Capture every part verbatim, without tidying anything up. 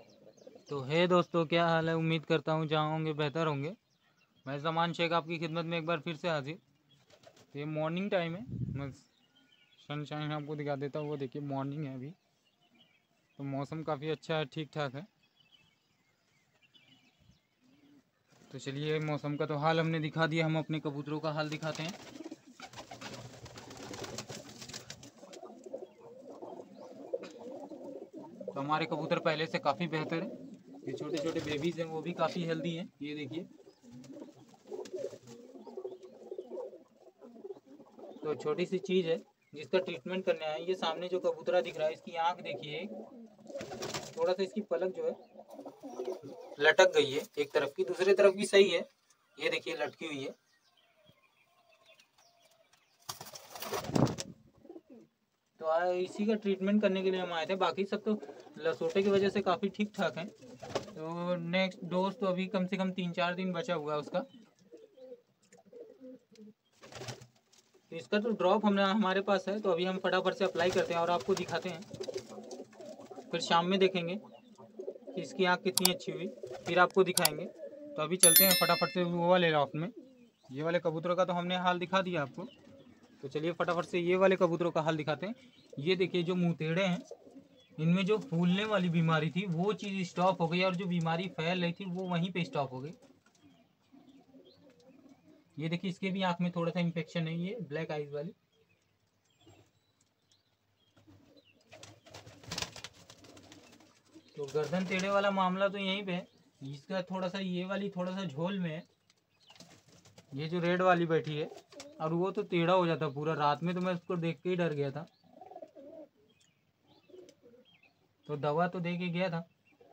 तो है दोस्तों, क्या हाल है। उम्मीद करता हूँ जहाँ होंगे बेहतर होंगे। मैं ज़मान शेख आपकी खिदमत में एक बार फिर से हाजिर। तो ये मॉर्निंग टाइम है, मैं सनशाइन आपको दिखा देता हूँ। वो देखिए मॉर्निंग है अभी, तो मौसम काफ़ी अच्छा है, ठीक ठाक है। तो चलिए मौसम का तो हाल हमने दिखा दिया, हम अपने कबूतरों का हाल दिखाते हैं। तो हमारे कबूतर पहले से काफ़ी बेहतर हैं। ये छोटे छोटे बेबीज़ हैं, वो भी काफ़ी हेल्दी हैं। ये देखिए, तो छोटी सी चीज़ है जिसका ट्रीटमेंट करने आए। ये सामने जो कबूतरा दिख रहा है, इसकी आँख देखिए, थोड़ा सा इसकी पलक जो है लटक गई है एक तरफ की, दूसरी तरफ भी सही है। ये देखिए लटकी हुई है। तो आ, इसी का ट्रीटमेंट करने के लिए हम आए थे। बाकी सब तो लसोटे की वजह से काफ़ी ठीक ठाक हैं। तो नेक्स्ट डोज तो अभी कम से कम तीन चार दिन बचा हुआ है उसका। तो इसका तो ड्रॉप हमने हमारे पास है, तो अभी हम फटाफट से अप्लाई करते हैं और आपको दिखाते हैं। फिर शाम में देखेंगे कि इसकी आँख कितनी अच्छी हुई, फिर आपको दिखाएंगे। तो अभी चलते हैं फटाफट से वो वाले लॉफ्ट में। ये वाले कबूतरों का तो हमने हाल दिखा दिया आपको, तो चलिए फटाफट से ये वाले कबूतरों का हाल दिखाते हैं। ये देखिए जो मुंहतेड़े हैं, इनमें जो फूलने वाली बीमारी थी वो चीज़ स्टॉप हो गई, और जो बीमारी फैल रही थी वो वहीं पे स्टॉप हो गई। ये देखिए इसके भी आँख में थोड़ा सा इन्फेक्शन है, ये ब्लैक आइज वाली। तो गर्दन टेढ़े वाला मामला तो यहीं पे है। इसका थोड़ा सा ये वाली थोड़ा सा झोल में है, ये जो रेड वाली बैठी है, और वो तो टेढ़ा हो जाता पूरा। रात में तो मैं उसको देख के ही डर गया था, तो दवा तो दे के गया था।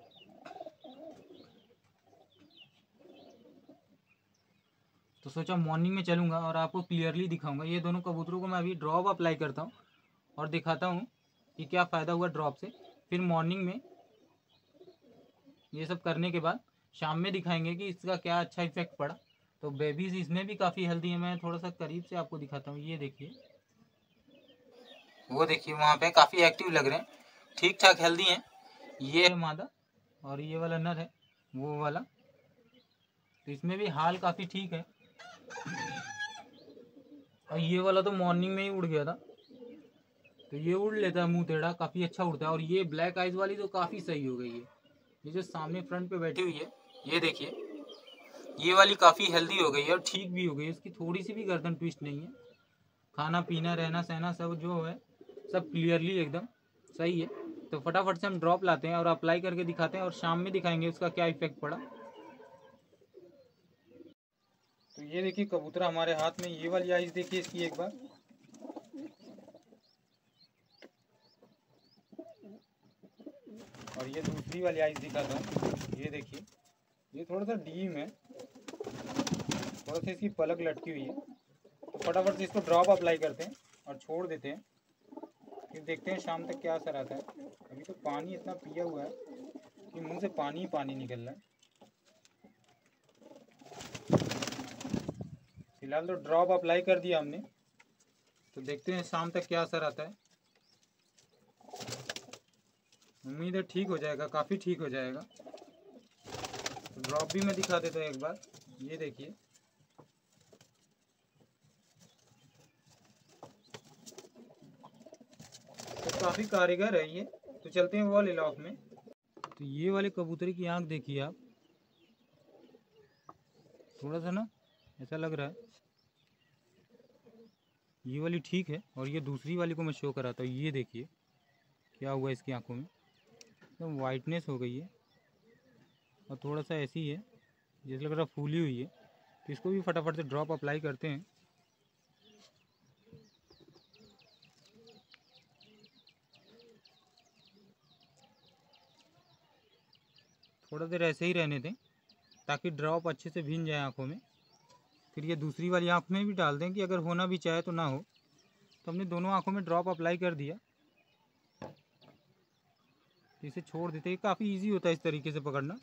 तो सोचा मॉर्निंग में चलूँगा और आपको क्लियरली दिखाऊंगा। ये दोनों कबूतरों को मैं अभी ड्रॉप अप्लाई करता हूँ और दिखाता हूँ कि क्या फ़ायदा हुआ ड्रॉप से। फिर मॉर्निंग में ये सब करने के बाद शाम में दिखाएंगे कि इसका क्या अच्छा इफेक्ट पड़ा। तो बेबीज़ इसमें भी काफ़ी हेल्दी है। मैं थोड़ा सा करीब से आपको दिखाता हूँ। ये देखिए, वो देखिए वहाँ पे काफ़ी एक्टिव लग रहे हैं, ठीक ठाक हेल्दी हैं। ये है मादा और ये वाला नर है, वो वाला। तो इसमें भी हाल काफ़ी ठीक है। और ये वाला तो मॉर्निंग में ही उड़ गया था, तो ये उड़ लेता है मुंह टेढ़ा, काफ़ी अच्छा उड़ता है। और ये ब्लैक आइज वाली तो काफ़ी सही हो गई है। ये जो सामने फ्रंट पे बैठी हुई है, ये देखिए, ये वाली काफ़ी हेल्दी हो गई है और ठीक भी हो गई है। इसकी थोड़ी सी भी गर्दन ट्विस्ट नहीं है। खाना पीना रहना सहना सब जो है सब क्लियरली एकदम सही है। तो फटाफट से हम ड्रॉप लाते हैं और अप्लाई करके दिखाते हैं, और शाम में दिखाएंगे उसका क्या इफेक्ट पड़ा। तो ये देखिए कबूतरा हमारे हाथ में, ये वाली आइज देखिए इसकी एक बार। और ये दूसरी वाली आइज दिखाता हूँ। ये देखिए, ये थोड़ा सा डीम है, थोड़ा सा इसकी पलक लटकी हुई है। तो फटाफट से इसको ड्रॉप अप्लाई करते हैं और छोड़ देते हैं, फिर देखते हैं शाम तक क्या असर आता है। अभी तो पानी इतना पिया हुआ है कि मुंह से पानी ही पानी निकल रहा है। फिलहाल तो ड्रॉप अप्लाई कर दिया हमने, तो देखते हैं शाम तक क्या असर आता है। उम्मीद है ठीक हो जाएगा, काफ़ी ठीक हो जाएगा। तो ड्रॉप भी मैं दिखा देता हूँ एक बार। ये देखिए, तो काफ़ी कारीगर है ये। तो चलते हैं वो लिलॉक में। तो ये वाले कबूतर की आँख देखिए आप, थोड़ा सा ना ऐसा लग रहा है। ये वाली ठीक है, और ये दूसरी वाली को मैं शो कराता हूँ। ये देखिए क्या हुआ इसकी आंखों में, एकदम तो वाइटनेस हो गई है, और थोड़ा सा ऐसी है जैसे लग रहा फूली हुई है। तो इसको भी फटाफट से ड्रॉप अप्लाई करते हैं। थोड़ा देर ऐसे ही रहने दें ताकि ड्रॉप अच्छे से भीन जाए आँखों में। फिर ये दूसरी वाली आँख में भी डाल दें कि अगर होना भी चाहे तो ना हो। तो हमने दोनों आँखों में ड्रॉप अप्लाई कर दिया, तो इसे छोड़ देते हैं। काफ़ी इजी होता है इस तरीके से पकड़ना।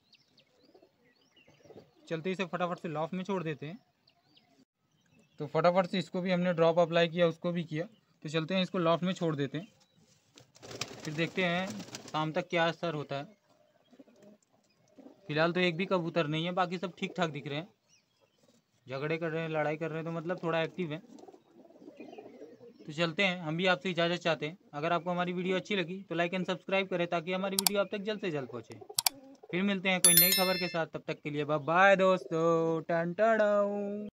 चलते इसे फटाफट से लॉफ्ट में छोड़ देते हैं। तो फटाफट से इसको भी हमने ड्रॉप अप्लाई किया, उसको भी किया। तो चलते हैं इसको लॉफ्ट में छोड़ देते हैं, फिर देखते हैं शाम तक क्या असर होता है। फिलहाल तो एक भी कबूतर नहीं है, बाकी सब ठीक ठाक दिख रहे हैं। झगड़े कर रहे हैं, लड़ाई कर रहे हैं, तो मतलब थोड़ा एक्टिव है। तो चलते हैं, हम भी आपसे इजाज़त चाहते हैं। अगर आपको हमारी वीडियो अच्छी लगी तो लाइक एंड सब्सक्राइब करें, ताकि हमारी वीडियो आप तक जल्द से जल्द पहुँचे। फिर मिलते हैं कोई नई खबर के साथ, तब तक के लिए बाय बाय दोस्तों। टन टन।